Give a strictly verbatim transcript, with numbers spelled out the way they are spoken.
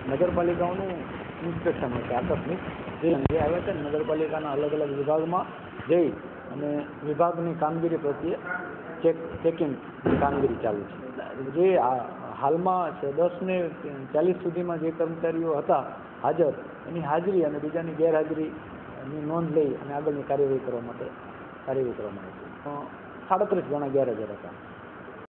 નગરપાલિકાઓનું inspection હશે આકસ્મિક જે જે આવે છે નગરપાલિકાના અલગ અલગ વિભાગમાં જઈ અને વિભાગની કામગીરી પ્રત્યે ચેક ચેકિંગની કામગીરી ચાલુ છે। જે હાલમાં દસ ને ચાલીસ સુધીમાં જે કર્મચારીઓ હતા હાજર એની હાજરી અને બીજાની ગેરહાજરીની નોંધ લઈ અને આગળની કાર્યવાહી કરવા માટે કાર્યવાહી કરવામાં આવી છે। સાડત્રીસ જણા ગેરહાજર હતા।